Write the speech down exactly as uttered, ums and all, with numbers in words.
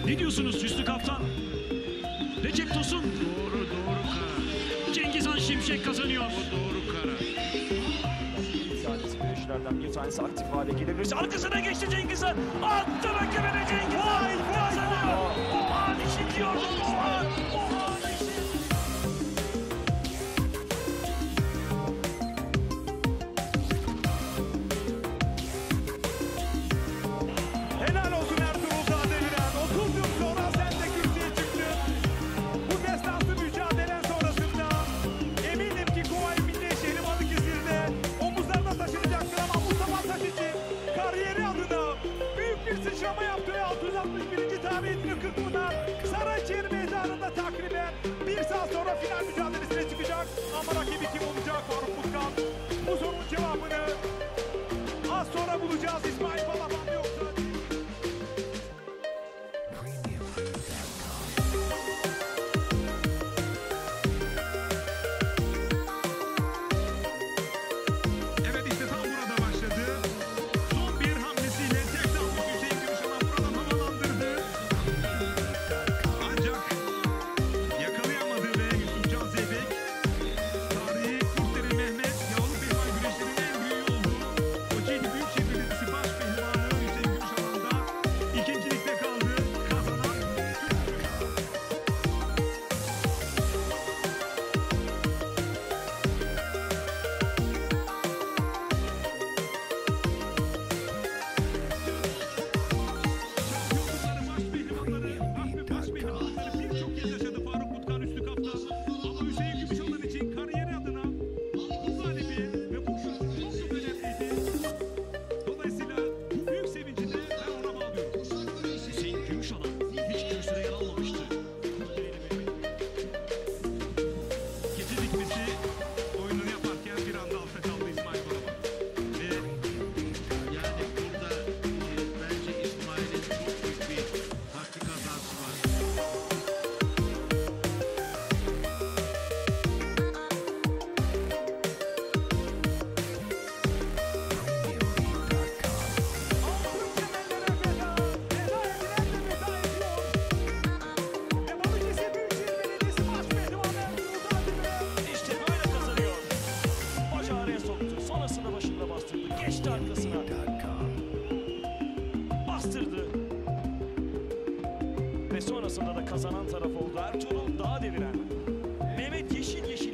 Ne diyorsunuz Hüsnü Kaptan? Recep Tosun. Doğru doğru karar. Cengizhan Şimşek kazanıyor. O doğru karar. Bir tanesi güreşlerden bir tanesi aktif hale gelebilir. Arkasına geçti Cengizhan. Attı rakibine Cengizhan. Vay kazanıyor. O an için diyordum. O an. O an için. Helal olsun Ertuğrul Dağdeviren. otuz yıl sonra sen de kürsüye çıktın. Bu destansı mücadelen sonrasında eminim ki Kuvayi Milliye Şehri Balıkesir'de omuzlarına taşınacaktır ama Mustafa Taşici kariyeri adına büyük bir sıçrama yaptı ve altı yüz altmış birinci tarihini Kırkpınar Sarayşehir Meydanı'nda takriben bir saat sonra final mücadelesine çıkacak. Ama rakibi kim olacak Faruk Mutkan? Bu sorunun cevabını az sonra bulacağız. İsmail Balaban mı yoksa? Evet işte tam burada başladı. Son bir hamlesiyle tek damla Hüseyin Gümüşalan buradan havalandırdı. Ancak yakalayamadı ve Yusufcan Zeybek tarihi Kurtdere Mehmet Yavru Pehlivan güreşlerinin en büyüğü oldu. Kocaeli Büyükşehir Belediyesi Baş Pehlivanı Hüseyin Gümüşalan da ikincilikte kaldı. Kazanan Şampiyonlukları, baş pehlivanları, ah be baş pehlivanları birçok kez yaşadı Faruk Mutkan Hüsnü Kaptan. Ama Hüseyin Gümüşalan için kariyeri adına bu galibi ve bu şut çok çok önemliydi. Dolayısıyla bu büyük sevinci de ben ona bağlıyorum. Hüseyin Gümüşalan hiç kürsüde yer almamıştı. Gece dikmesi oyununu yaparken bir anda altta kaldı İsmail Balaban. Ve Yani burada e, bence İsmail'in çok büyük bir taktik hatası var. Altın kemellere veda, veda edilen de veda ediyor. Ve Balıkesir Büyükşehir Belediyesi Baş Pehlivanı Ertuğrul Dağdeviren İşte böyle kazanıyor. Bacağı araya soktu. Sonrasında başında bastırdı. Geçti arkasına. Bastırdı. Ve sonrasında da kazanan taraf oldu. Ertuğrul Dağdeviren. Mehmet Yeşil Yeşil